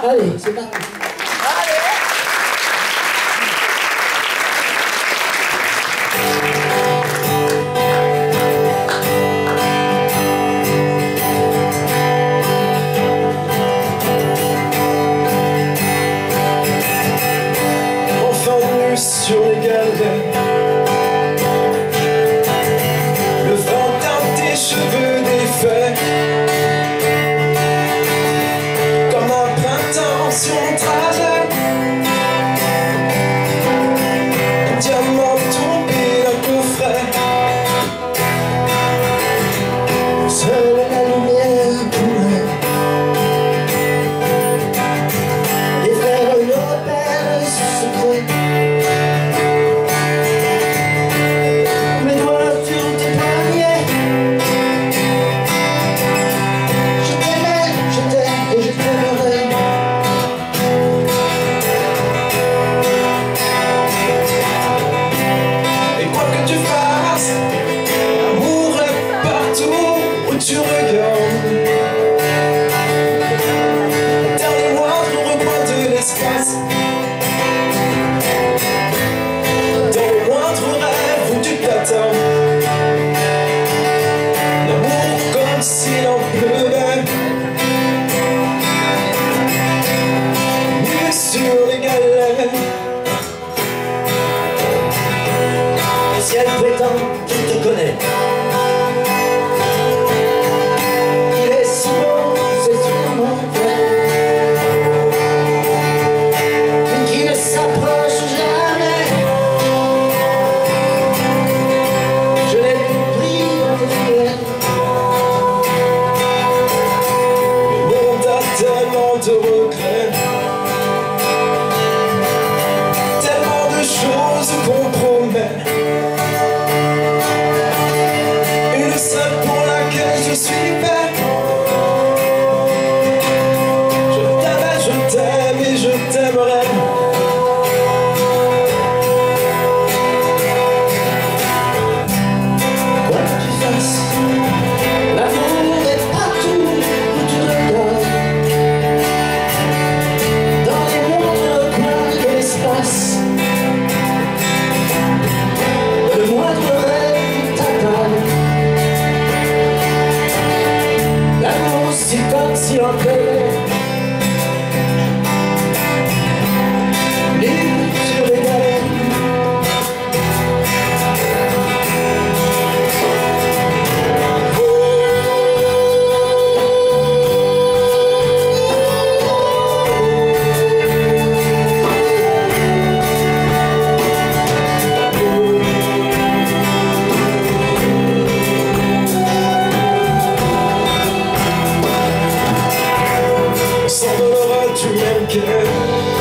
Allez, c'est parti. Sur les galets, le vent teint tes cheveux défaits, comme un printemps sur mon trajet, un diamant tombé d'un coffret. Seule la lumière pourrait défaire nos repères secrets. Tu regardes dans les moindres recoins de l'espace, dans les moindres rêves où tu t'attends. L'amour comme s'il en pleuvait, nu sur les galets. Le ciel prétend qu'il te connaît. De regrets, tellement de choses qu'on promet, une seule pour laquelle je suis fait. Je t'aime et je t'aimerai. Quoi que tu fasses, l'amour est partout où tu regardes. Le moindre rêve t'attend. L'amour c'est comme si on pleuvait, nu sur les galets. S'envolera du même quai.